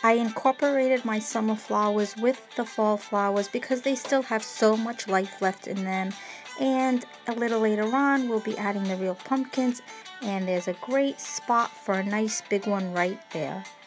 I incorporated my summer flowers with the fall flowers because they still have so much life left in them. And a little later on, we'll be adding the real pumpkins. And there's a great spot for a nice big one right there.